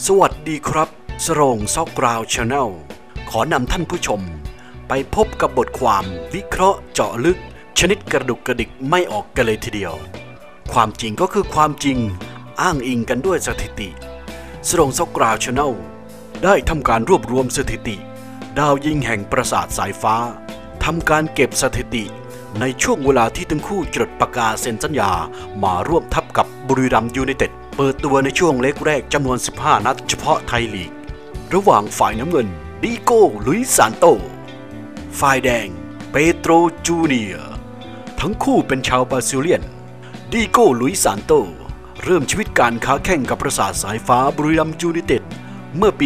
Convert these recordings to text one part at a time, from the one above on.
สวัสดีครับสโรงซอกกราวชาแนลขอนำท่านผู้ชมไปพบกับบทความวิเคราะห์เจาะลึกชนิดกระดุกกระดิกไม่ออกกันเลยทีเดียวความจริงก็คือความจริงอ้างอิงกันด้วยสถิติสโรงซอกกราวชาแนลได้ทำการรวบรวมสถิติดาวยิงแห่งปราสาทสายฟ้าทำการเก็บสถิติในช่วงเวลาที่ทั้งคู่จดปากกาเซ็นสัญญามาร่วมทัพกับบุรีรัมย์ยูไนเต็ดเปิดตัวในช่วงเล็กแรกจำนวน15นัดเฉพาะไทยลีกระหว่างฝ่ายน้ำเงินดิโก้ลุยซานโตฝ่ายแดงเปโตรจูเนียร์ทั้งคู่เป็นชาวบราซิเลียนดิโก้ลุยซานโตเริ่มชีวิตการค้าแข่งกับปราสาทสายฟ้าบุรีรัมย์ยูไนเต็ดเมื่อปี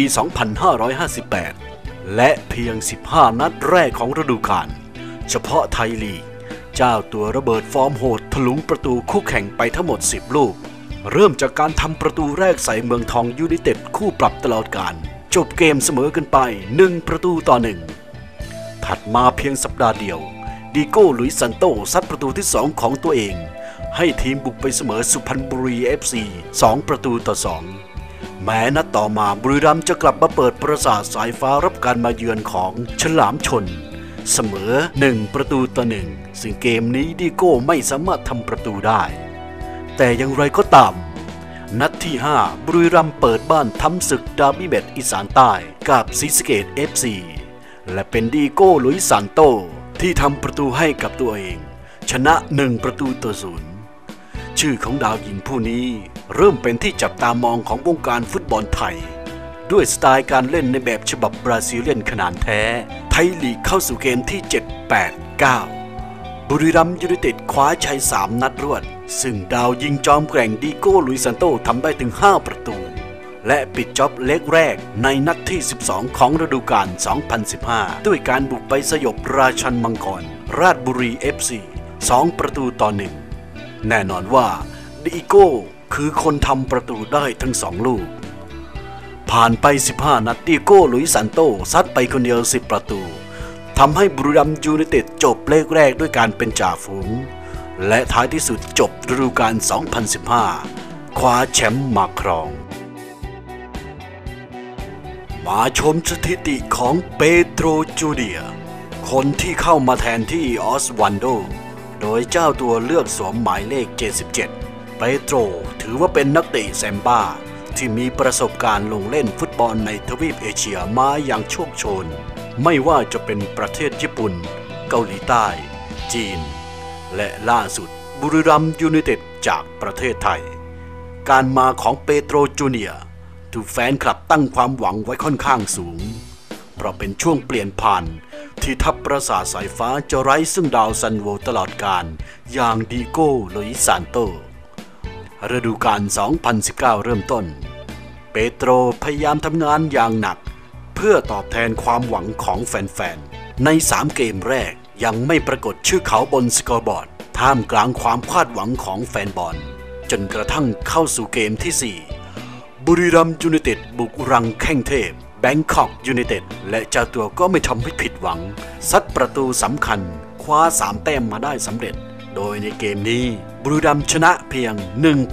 2558 และเพียง15นัดแรกของฤดูกาลเฉพาะไทยลีกเจ้าตัวระเบิดฟอร์มโหดทะลุประตูคู่แข่งไปทั้งหมด10ลูกเริ่มจากการทำประตูแรกใส่เมืองทองยูไนเต็ดคู่ปรับตลอดกาลจบเกมเสมอกันไป1-1ถัดมาเพียงสัปดาห์เดียวดิโก้ลุยซานโตซัดประตูที่2ของตัวเองให้ทีมบุกไปเสมอสุพรรณบุรี FC 2-2แม้นัดต่อมาบุรีรัมย์จะกลับมาเปิดปราสาทสายฟ้ารับการมาเยือนของฉลามชนเสมอ1-1ซึ่งเกมนี้ดิโก้ไม่สามารถทำประตูได้แต่อย่างไรก็ตามนัดที่5บุรีรัมย์เปิดบ้านทำศึกดาร์บี้แมตช์อีสานใต้กับศรีสะเกษ FC และเป็นดิโก้ลุยซานโตที่ทำประตูให้กับตัวเองชนะ1-0ชื่อของดาวยิงผู้นี้เริ่มเป็นที่จับตามองของวงการฟุตบอลไทยด้วยสไตล์การเล่นในแบบฉบับบราซิเลียนขนาดแท้ไทยลีกเข้าสู่เกมที่ 7-8-9 บุรีรัมย์ยูไนเต็ดคว้าชัย3นัดรวดซึ่งดาวยิงจอมแกร่งดิโก้ลุยซานโตทำได้ถึง5ประตูและปิดจ็อบเล็กแรกในนัดที่12ของฤดูกาล2015ด้วยการบุกไปสยบราชันมังกรราชบุรี FC 2-1แน่นอนว่าดิโก้คือคนทำประตูได้ทั้ง2ลูกผ่านไป15นัดดิโก้ลุยซานโตซัดไปคนเดียว10ประตูทำให้บุรีรัมย์ยูไนเต็ดจบเลขแรกด้วยการเป็นจ่าฝูงและท้ายที่สุดจบฤดูกาล2015คว้าแชมป์มาครองมาชมสถิติของเปโตรจูเนียร์คนที่เข้ามาแทนที่ออสวันโดโดยเจ้าตัวเลือกสวมหมายเลข77เปโตรถือว่าเป็นนักเตะแซมบ้าที่มีประสบการณ์ลงเล่นฟุตบอลในทวีปเอเชียมาอย่างโชคโชนไม่ว่าจะเป็นประเทศญี่ปุ่นเกาหลีใต้จีนและล่าสุดบุรีรัมย์ยูไนเต็ดจากประเทศไทยการมาของเปโตรจูเนียร์ถูกแฟนคลับตั้งความหวังไว้ค่อนข้างสูงเพราะเป็นช่วงเปลี่ยนผ่านที่ทัพปราสาทสายฟ้าจะไร้ซึ่งดาวซันโวตลอดกาลอย่างดิโก้ลุยซานโตฤดูกาล2019เริ่มต้นเปโตรพยายามทำงานอย่างหนักเพื่อตอบแทนความหวังของแฟนๆใน3เกมแรกยังไม่ปรากฏชื่อเขาบนสกอร์บอร์ดท่ามกลางความคาดหวังของแฟนบอลจนกระทั่งเข้าสู่เกมที่4บุรีรัมย์ยูไนเต็ดบุกรังแข้งเทพแบงคอกยูไนเต็ดและเจ้าตัวก็ไม่ทำให้ผิดหวังซัดประตูสำคัญคว้า3แต้มมาได้สำเร็จโดยในเกมนี้บุรีรัมย์ชนะเพียง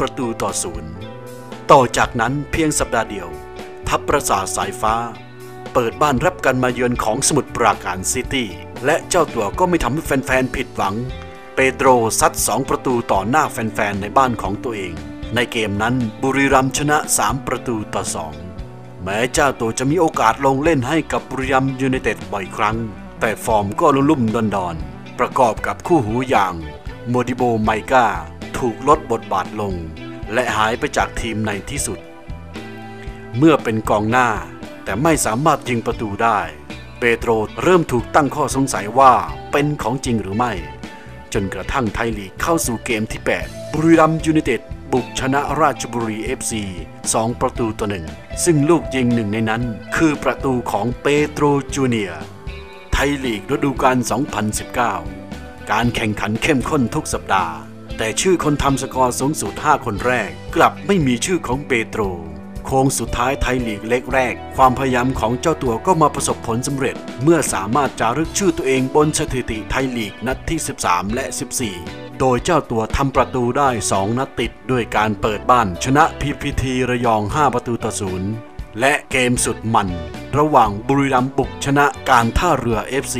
1-0ต่อจากนั้นเพียงสัปดาห์เดียวทัพปราสาทสายฟ้าเปิดบ้านรับการมาเยือนของสมุทรปราการซิตี้และเจ้าตัวก็ไม่ทำให้แฟนๆผิดหวังเปโตรซัด2ประตูต่อหน้าแฟนๆในบ้านของตัวเองในเกมนั้นบุรีรัมย์ชนะ3-2แม้เจ้าตัวจะมีโอกาสลงเล่นให้กับบุรีรัมย์ยูไนเต็ดบ่อยครั้งแต่ฟอร์มก็ลุ่มๆดอนๆประกอบกับคู่หูอย่างโมดิโบไมกาถูกลดบทบาทลงและหายไปจากทีมในที่สุดเมื่อเป็นกองหน้าแต่ไม่สามารถยิงประตูได้เปโตรเริ่มถูกตั้งข้อสงสัยว่าเป็นของจริงหรือไม่จนกระทั่งไทยลีกเข้าสู่เกมที่8บุรีรัมย์ยูไนเต็ดบุกชนะราชบุรี FC 2-1ซึ่งลูกยิงหนึ่งในนั้นคือประตูของเปโตรจูเนียร์ไทยลีกฤดูกาล2019การแข่งขันเข้มข้นทุกสัปดาห์แต่ชื่อคนทำสกอร์สูงสุด5คนแรกกลับไม่มีชื่อของเปโตรโค้งสุดท้ายไทยลีกเล็กแรกความพยายามของเจ้าตัวก็มาประสบผลสำเร็จเมื่อสามารถจารึกชื่อตัวเองบนสถิติไทยลีกนัดที่13และ14โดยเจ้าตัวทำประตูได้2นัดติดด้วยการเปิดบ้านชนะ PPT ระยอง5-0 และเกมสุดมันระหว่างบุรีรัมย์บุกชนะการท่าเรือ FC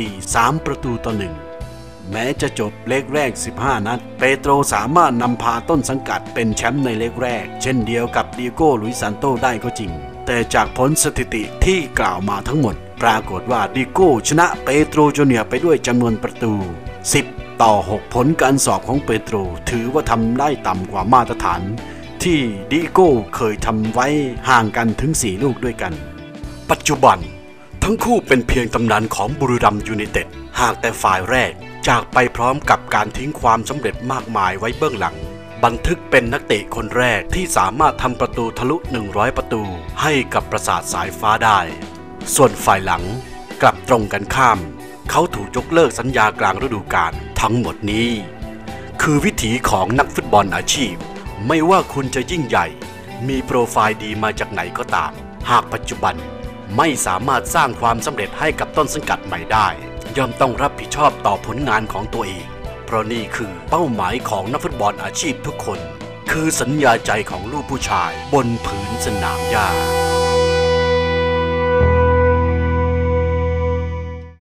3-1 แม้จะจบเลกแรก15 นัดเปโตรสามารถนำพาต้นสังกัดเป็นแชมป์ในเลกแรกเช่นเดียวกับดิโก้ลุยซานโตได้ก็จริงแต่จากผลสถิติที่กล่าวมาทั้งหมดปรากฏว่าดิโก้ชนะเปโตรจูเนียร์ไปด้วยจำนวนประตู10-6ผลการสอบของเปโตรถือว่าทำได้ต่ำกว่ามาตรฐานที่ดิโก้เคยทำไว้ห่างกันถึง4 ลูกด้วยกันปัจจุบันทั้งคู่เป็นเพียงตำนานของบุรีรัมย์ยูไนเต็ดหากแต่ฝ่ายแรกจากไปพร้อมกับการทิ้งความสำเร็จมากมายไว้เบื้องหลังบันทึกเป็นนักเตะคนแรกที่สามารถทำประตูทะลุ100 ประตูให้กับปราสาทสายฟ้าได้ส่วนฝ่ายหลังกลับตรงกันข้ามเขาถูกยกเลิกสัญญากลางฤดูกาลทั้งหมดนี้คือวิถีของนักฟุตบอลอาชีพไม่ว่าคุณจะยิ่งใหญ่มีโปรไฟล์ดีมาจากไหนก็ตามหากปัจจุบันไม่สามารถสร้างความสำเร็จให้กับต้นสังกัดใหม่ได้ย่อมต้องรับผิดชอบต่อผลงานของตัวเองเพราะนี่คือเป้าหมายของนักฟุตบอลอาชีพทุกคนคือสัญญาใจของลูกผู้ชายบนผืนสนามหญ้า